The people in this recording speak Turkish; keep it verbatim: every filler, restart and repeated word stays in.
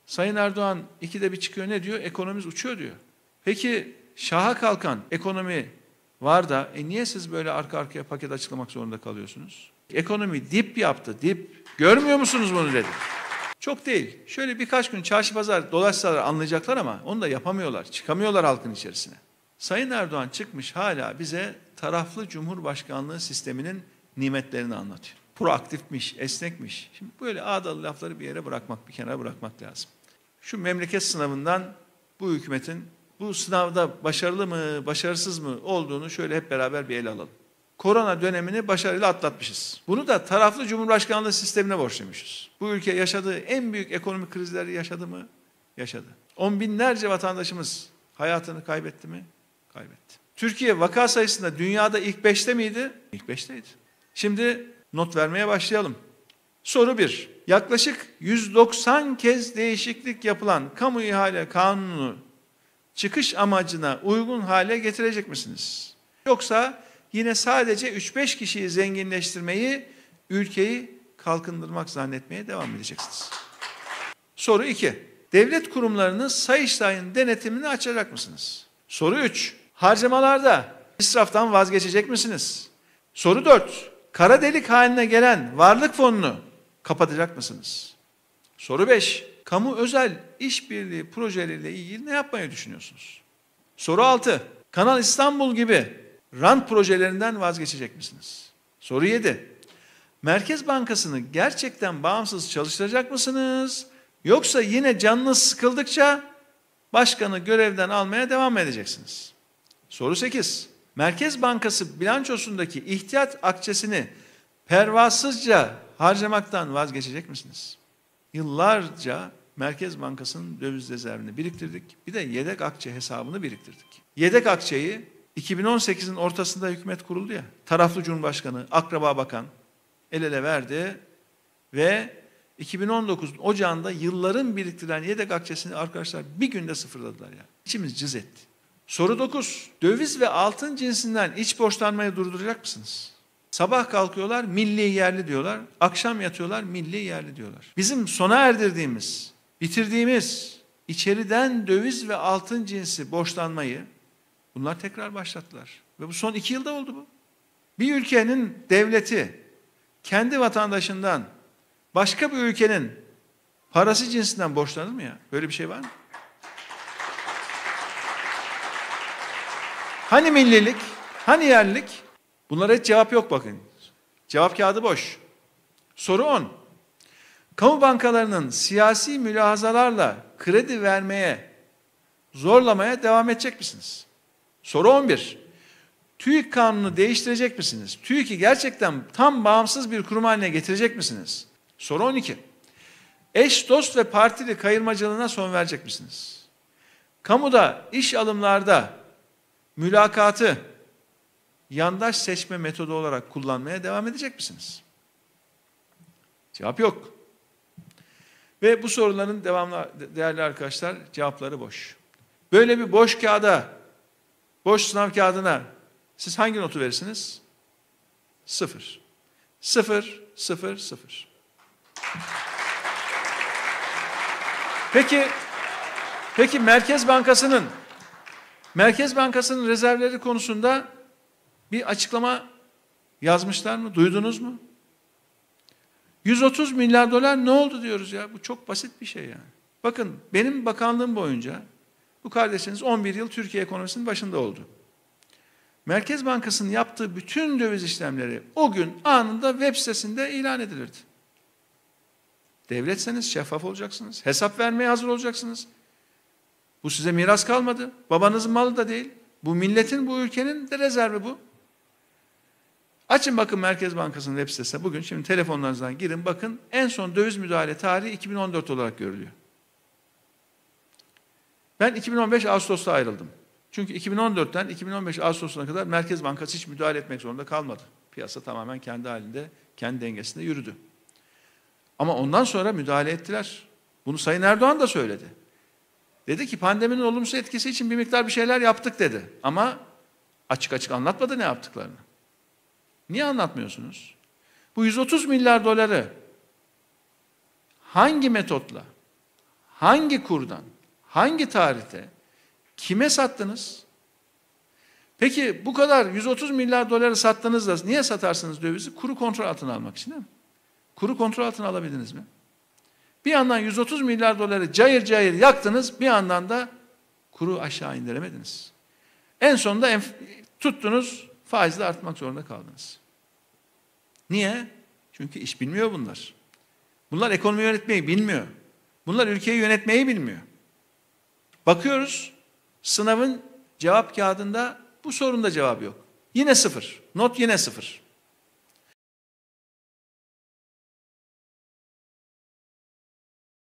Sayın Erdoğan ikide bir çıkıyor, ne diyor? Ekonomimiz uçuyor diyor. Peki şaha kalkan ekonomi var da e niye siz böyle arka arkaya paket açıklamak zorunda kalıyorsunuz? Ekonomi dip yaptı, dip. Görmüyor musunuz bunu dedi. Çok değil. Şöyle birkaç gün çarşı pazar dolaşsalar anlayacaklar ama onu da yapamıyorlar. Çıkamıyorlar halkın içerisine. Sayın Erdoğan çıkmış hala bize taraflı cumhurbaşkanlığı sisteminin nimetlerini anlatıyor. Proaktifmiş, esnekmiş. Şimdi böyle ağdalı lafları bir yere bırakmak, bir kenara bırakmak lazım. Şu memleket sınavından bu hükümetin bu sınavda başarılı mı, başarısız mı olduğunu şöyle hep beraber bir ele alalım. Korona dönemini başarıyla atlatmışız. Bunu da taraflı cumhurbaşkanlığı sistemine borçluymuşuz. Bu ülke yaşadığı en büyük ekonomik krizleri yaşadı mı? Yaşadı. On binlerce vatandaşımız hayatını kaybetti mi? Kaybetti. Türkiye vaka sayısında dünyada ilk beşte miydi? İlk beşteydi. Şimdi not vermeye başlayalım. Soru bir. Yaklaşık yüz doksan kez değişiklik yapılan kamu ihale kanunu çıkış amacına uygun hale getirecek misiniz? Yoksa yine sadece üç beş kişiyi zenginleştirmeyi, ülkeyi kalkındırmak zannetmeye devam edeceksiniz. Soru iki. Devlet kurumlarının Sayıştay'ın denetimini açacak mısınız? Soru üç. Harcamalarda israftan vazgeçecek misiniz? Soru dört. Kara delik haline gelen varlık fonunu kapatacak mısınız? Soru beş. Kamu özel işbirliği projeleriyle ilgili ne yapmayı düşünüyorsunuz? Soru altı. Kanal İstanbul gibi rant projelerinden vazgeçecek misiniz? Soru yedi. Merkez Bankası'nı gerçekten bağımsız çalıştıracak mısınız? Yoksa yine canınız sıkıldıkça başkanı görevden almaya devam mı edeceksiniz? Soru sekiz. Merkez Bankası bilançosundaki ihtiyat akçesini pervasızca harcamaktan vazgeçecek misiniz? Yıllarca Merkez Bankası'nın döviz rezervini biriktirdik. Bir de yedek akçe hesabını biriktirdik. Yedek akçeyi iki bin on sekizin ortasında hükümet kuruldu ya. Taraflı Cumhurbaşkanı, akraba bakan el ele verdi ve iki bin on dokuz ocağında yılların biriktirilen yedek akçesini arkadaşlar bir günde sıfırladılar ya. İçimiz cız etti. Soru dokuz. Döviz ve altın cinsinden iç borçlanmayı durduracak mısınız? Sabah kalkıyorlar milli yerli diyorlar. Akşam yatıyorlar milli yerli diyorlar. Bizim sona erdirdiğimiz, bitirdiğimiz içeriden döviz ve altın cinsi borçlanmayı bunlar tekrar başlattılar. Ve bu son iki yılda oldu bu. Bir ülkenin devleti kendi vatandaşından başka bir ülkenin parası cinsinden borçlanır mı ya? Böyle bir şey var mı? Hani millilik? Hani yerlilik? Bunlara hiç cevap yok bakın. Cevap kağıdı boş. Soru on. Kamu bankalarının siyasi mülahazalarla kredi vermeye, zorlamaya devam edecek misiniz? Soru on bir. TÜİK kanunu değiştirecek misiniz? TÜİK'i gerçekten tam bağımsız bir kurum haline getirecek misiniz? Soru on iki. Eş, dost ve partili kayırmacılığına son verecek misiniz? Kamuda, iş alımlarda mülakatı yandaş seçme metodu olarak kullanmaya devam edecek misiniz? Cevap yok. Ve bu soruların devamlı değerli arkadaşlar cevapları boş. Böyle bir boş kağıda, boş sınav kağıdına siz hangi notu verirsiniz? Sıfır. Sıfır, sıfır, sıfır. Peki, peki Merkez Bankası'nın Merkez Bankası'nın rezervleri konusunda bir açıklama yazmışlar mı? Duydunuz mu? yüz otuz milyar dolar ne oldu diyoruz ya? Bu çok basit bir şey yani. Bakın benim bakanlığım boyunca bu kardeşiniz on bir yıl Türkiye ekonomisinin başında oldu. Merkez Bankası'nın yaptığı bütün döviz işlemleri o gün anında web sitesinde ilan edilirdi. Devletseniz şeffaf olacaksınız. Hesap vermeye hazır olacaksınız. Bu size miras kalmadı. Babanızın malı da değil. Bu milletin, bu ülkenin de rezervi bu. Açın bakın Merkez Bankası'nın web sitesine. Bugün şimdi telefonlarınızdan girin bakın. En son döviz müdahale tarihi iki bin on dört olarak görülüyor. Ben iki bin on beş Ağustos'ta ayrıldım. Çünkü iki bin on dörtten iki bin on beş Ağustos'una kadar Merkez Bankası hiç müdahale etmek zorunda kalmadı. Piyasa tamamen kendi halinde, kendi dengesinde yürüdü. Ama ondan sonra müdahale ettiler. Bunu Sayın Erdoğan da söyledi. Dedi ki pandeminin olumsuz etkisi için bir miktar bir şeyler yaptık dedi. Ama açık açık anlatmadı ne yaptıklarını. Niye anlatmıyorsunuz? Bu yüz otuz milyar doları hangi metotla, hangi kurdan, hangi tarihte, kime sattınız? Peki bu kadar yüz otuz milyar doları sattınız da niye satarsınız dövizi? Kuru kontrol altına almak için değil mi? Kuru kontrol altına alabildiniz mi? Bir yandan yüz otuz milyar doları cayır cayır yaktınız, bir yandan da kuru aşağı indiremediniz. En sonunda enf- tuttunuz, faizle artmak zorunda kaldınız. Niye? Çünkü iş bilmiyor bunlar. Bunlar ekonomi yönetmeyi bilmiyor. Bunlar ülkeyi yönetmeyi bilmiyor. Bakıyoruz, sınavın cevap kağıdında bu sorunda cevap yok. Yine sıfır. Not yine sıfır.